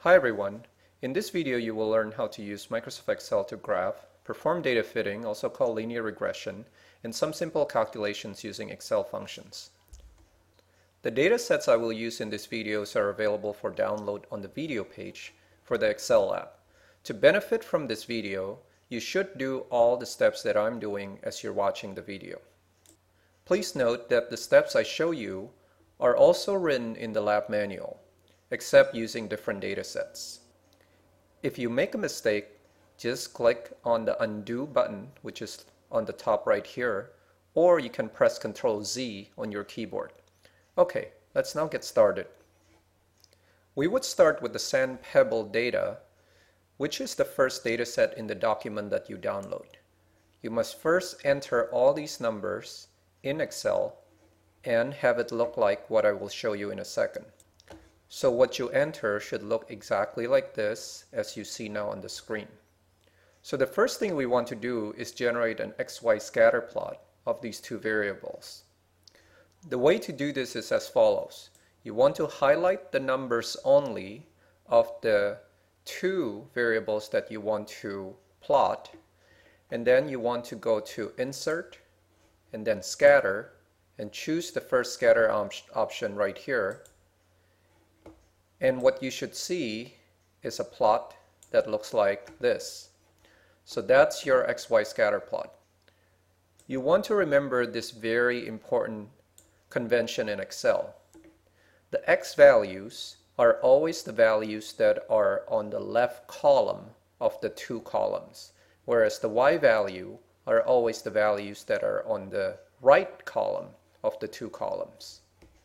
Hi everyone. In this video you will learn how to use Microsoft Excel to graph, perform data fitting, also called linear regression, and some simple calculations using Excel functions. The data sets I will use in this videos are available for download on the video page for the Excel app. To benefit from this video, you should do all the steps that I'm doing as you're watching the video. Please note that the steps I show you are also written in the lab manual, except using different data sets. If you make a mistake, just click on the undo button, which is on the top right here, or you can press Ctrl Z on your keyboard. Okay, let's now get started. We would start with the sand pebble data, which is the first data set in the document that you download. You must first enter all these numbers in Excel and have it look like what I will show you in a second. So what you enter should look exactly like this, as you see now on the screen. So the first thing we want to do is generate an XY scatter plot of these two variables. The way to do this is as follows. You want to highlight the numbers only of the two variables that you want to plot, and then you want to go to Insert and then Scatter and choose the first scatter option right here. And what you should see is a plot that looks like this. So that's your XY scatter plot. You want to remember this very important convention in Excel. The X values are always the values that are on the left column of the two columns, whereas the Y value are always the values that are on the right column of the two columns.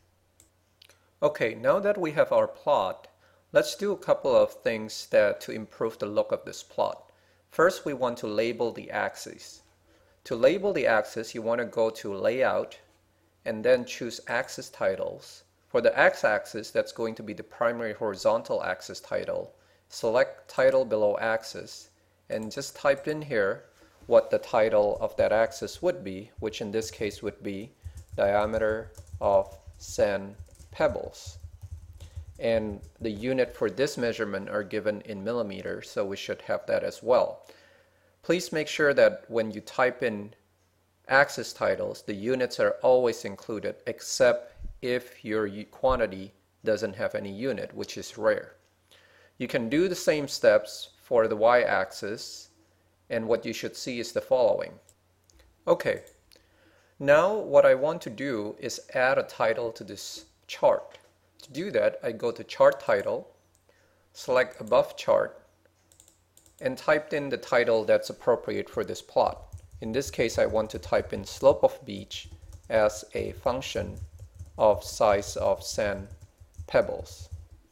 Okay, now that we have our plot, let's do a couple of things to improve the look of this plot. First, we want to label the axes. To label the axis, you want to go to Layout and then choose Axis Titles. For the X-axis, that's going to be the primary horizontal axis title. Select Title below Axis and just type in here what the title of that axis would be, which in this case would be diameter of sand pebbles. And the unit for this measurement are given in millimeters, so we should have that as well. Please make sure that when you type in axis titles, the units are always included, except if your quantity doesn't have any unit, which is rare. You can do the same steps for the y-axis, and what you should see is the following. Okay, now what I want to do is add a title to this chart. To do that, I go to Chart Title, select Above Chart, and type in the title that's appropriate for this plot. In this case, I want to type in Slope of Beach as a function of size of sand pebbles.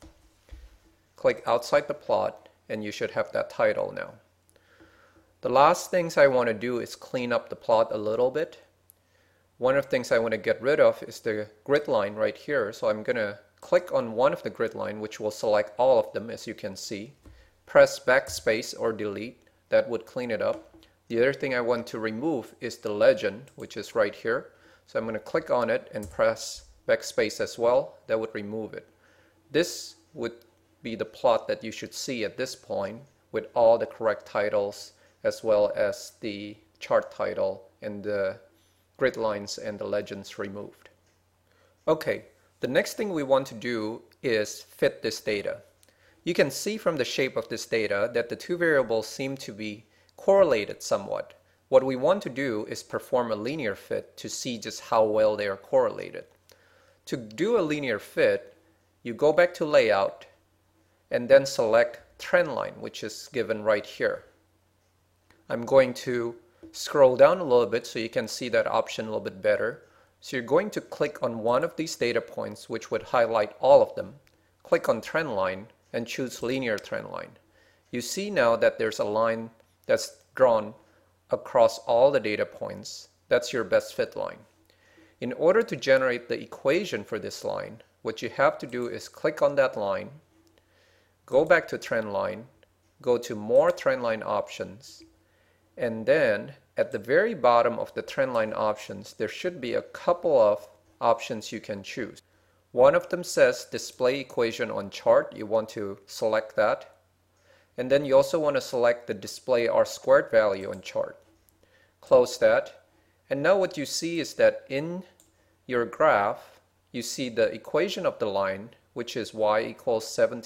Click outside the plot and you should have that title now. The last things I want to do is clean up the plot a little bit. One of the things I want to get rid of is the grid line right here, so I'm going to click on one of the grid line, which will select all of them, as you can see. Press backspace or delete, that would clean it up. The other thing I want to remove is the legend, which is right here. So I'm going to click on it and press backspace as well. That would remove it. This would be the plot that you should see at this point with all the correct titles as well as the chart title and the grid lines and the legends removed. Okay, the next thing we want to do is fit this data. You can see from the shape of this data that the two variables seem to be correlated somewhat. What we want to do is perform a linear fit to see just how well they are correlated. To do a linear fit, you go back to Layout and then select Trend Line, which is given right here. I'm going to scroll down a little bit so you can see that option a little bit better. So you're going to click on one of these data points, which would highlight all of them. Click on Trend Line and choose Linear Trend Line. You see now that there's a line that's drawn across all the data points. That's your best fit line. In order to generate the equation for this line, what you have to do is click on that line, go back to Trend Line, go to More Trend Line Options, and then at the very bottom of the trend line options, there should be a couple of options you can choose. One of them says display equation on chart. You want to select that. And then you also want to select the display r squared value on chart. Close that. And now what you see is that in your graph, you see the equation of the line, which is y equals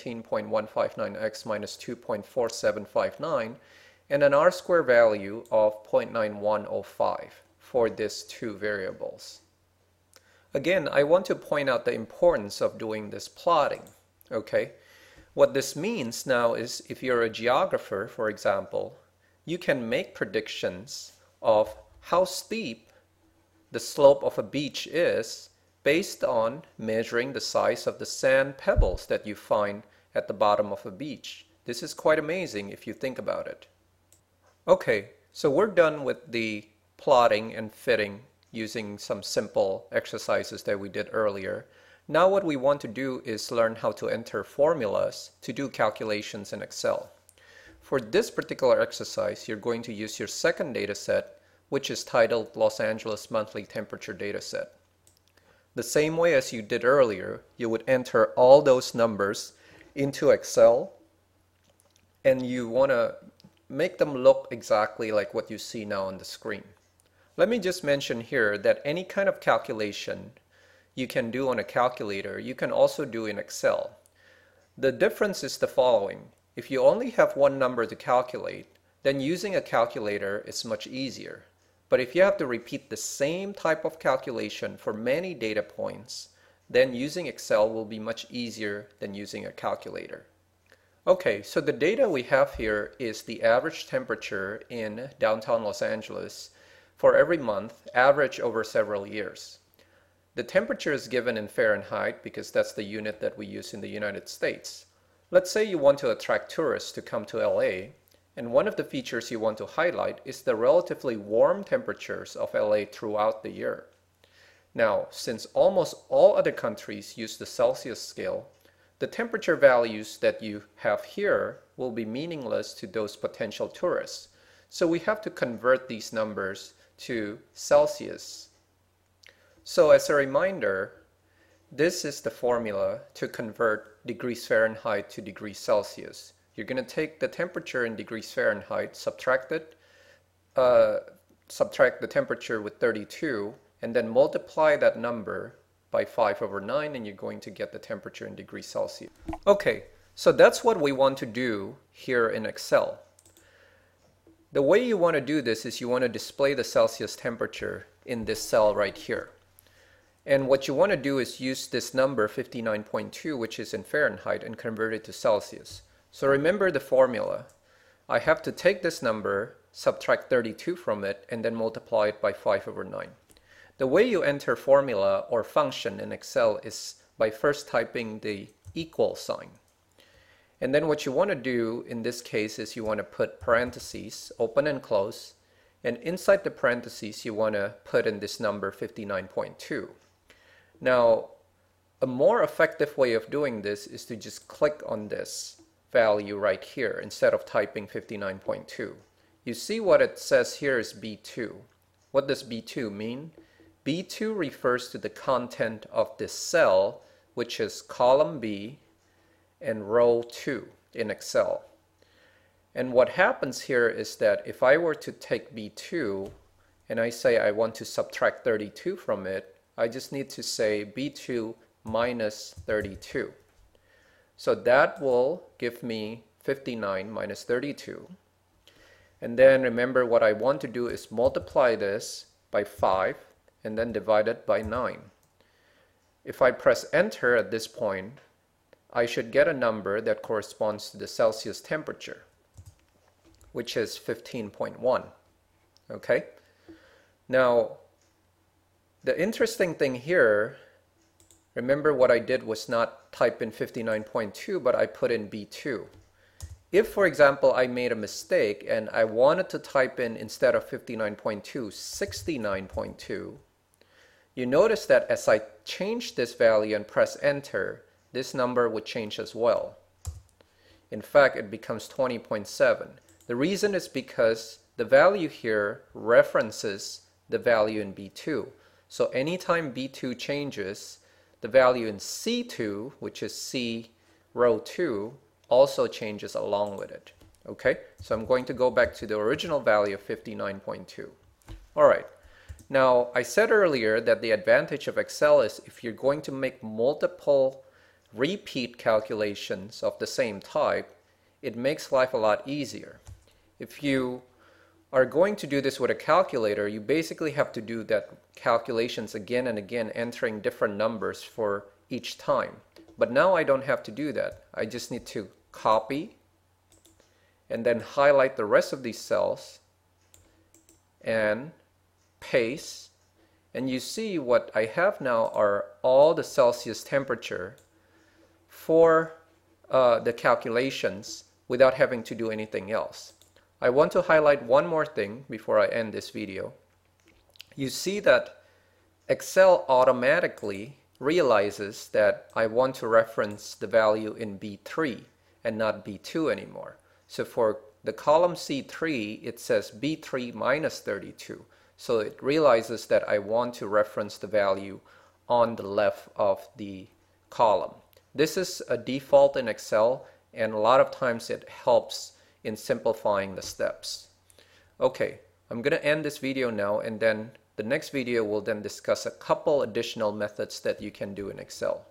17.159x minus 2.4759, and an r squared value of 0.9105 for these two variables. Again, I want to point out the importance of doing this plotting. Okay? What this means now is if you're a geographer, for example, you can make predictions of how steep the slope of a beach is based on measuring the size of the sand pebbles that you find at the bottom of a beach. This is quite amazing if you think about it. Okay, so we're done with the plotting and fitting using some simple exercises that we did earlier. Now what we want to do is learn how to enter formulas to do calculations in Excel. For this particular exercise, you're going to use your second data set, which is titled Los Angeles Monthly Temperature Dataset. The same way as you did earlier, you would enter all those numbers into Excel, and you want to make them look exactly like what you see now on the screen. Let me just mention here that any kind of calculation you can do on a calculator, you can also do in Excel. The difference is the following. If you only have one number to calculate, then using a calculator is much easier. But if you have to repeat the same type of calculation for many data points, then using Excel will be much easier than using a calculator. Okay, so the data we have here is the average temperature in downtown Los Angeles for every month, average over several years. The temperature is given in Fahrenheit because that's the unit that we use in the United States. Let's say you want to attract tourists to come to LA. And one of the features you want to highlight is the relatively warm temperatures of LA throughout the year. Now, since almost all other countries use the Celsius scale, the temperature values that you have here will be meaningless to those potential tourists. So we have to convert these numbers to Celsius. So as a reminder, this is the formula to convert degrees Fahrenheit to degrees Celsius. You're going to take the temperature in degrees Fahrenheit, subtract the temperature with 32, and then multiply that number by 5/9, and you're going to get the temperature in degrees Celsius. Okay, so that's what we want to do here in Excel. The way you want to do this is you want to display the Celsius temperature in this cell right here. And what you want to do is use this number 59.2, which is in Fahrenheit, and convert it to Celsius. So remember the formula. I have to take this number, subtract 32 from it, and then multiply it by 5/9. The way you enter formula or function in Excel is by first typing the equal sign. And then what you want to do in this case is you want to put parentheses, open and close, and inside the parentheses you want to put in this number 59.2. Now, a more effective way of doing this is to just click on this value right here instead of typing 59.2. You see what it says here is B2. What does B2 mean? B2 refers to the content of this cell, which is column B and row 2 in Excel. And what happens here is that if I were to take B2 and I say I want to subtract 32 from it, I just need to say B2 minus 32. So that will give me 59 minus 32. And then remember what I want to do is multiply this by 5 and then divide it by 9. If I press enter at this point, I should get a number that corresponds to the Celsius temperature, which is 15.1. Okay? Now, the interesting thing here, remember what I did was not type in 59.2, but I put in B2. If, for example, I made a mistake and I wanted to type in, instead of 59.2, 69.2, you notice that as I change this value and press enter, this number would change as well. In fact, it becomes 20.7. The reason is because the value here references the value in B2. So anytime B2 changes, the value in C2, which is C row 2, also changes along with it. Okay, so I'm going to go back to the original value of 59.2. All right, now I said earlier that the advantage of Excel is if you're going to make multiple repeat calculations of the same type, it makes life a lot easier. If you are going to do this with a calculator, you basically have to do that calculations again and again, entering different numbers for each time. But now I don't have to do that. I just need to copy and then highlight the rest of these cells and paste. And you see what I have now are all the Celsius temperature for the calculations without having to do anything else. I want to highlight one more thing before I end this video. You see that Excel automatically realizes that I want to reference the value in B3 and not B2 anymore. So for the column C3, it says B3 minus 32. So it realizes that I want to reference the value on the left of the column. This is a default in Excel, and a lot of times it helps in simplifying the steps. Okay, I'm going to end this video now, and then the next video will then discuss a couple additional methods that you can do in Excel.